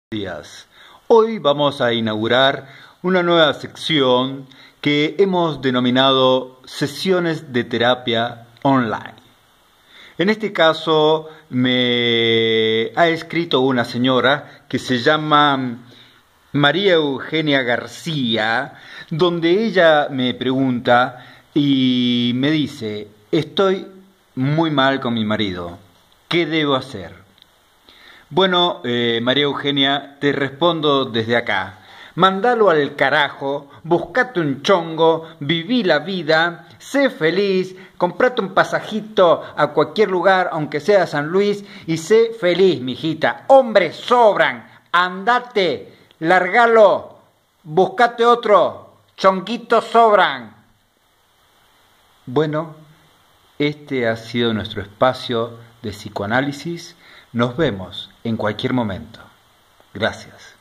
Días. Hoy vamos a inaugurar una nueva sección que hemos denominado sesiones de terapia online. En este caso me ha escrito una señora que se llama María Eugenia García, donde ella me pregunta y me dice: estoy muy mal con mi marido, ¿qué debo hacer? Bueno, María Eugenia, te respondo desde acá. Mandalo al carajo, buscate un chongo, viví la vida, sé feliz, comprate un pasajito a cualquier lugar, aunque sea San Luis, y sé feliz, mijita. Hombres sobran, andate, largalo, buscate otro, chonguitos sobran. Bueno, este ha sido nuestro espacio de psicoanálisis. Nos vemos en cualquier momento. Gracias.